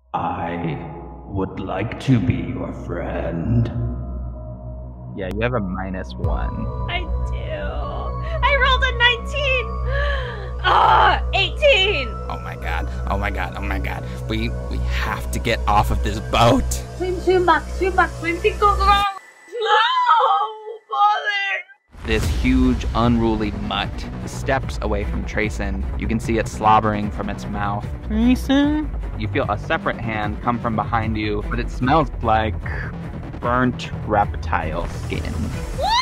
I would like to be your friend. Yeah, you have a -1. I do. I rolled a 19. Ah, 18. Oh my god. Oh my god. Oh my god. We have to get off of this boat. Swim back. Swim to go wrong. No, father. This huge, unruly mutt steps away from Trayson. You can see it slobbering from its mouth. Trayson? You feel a separate hand come from behind you, but it smells like burnt reptile skin. What?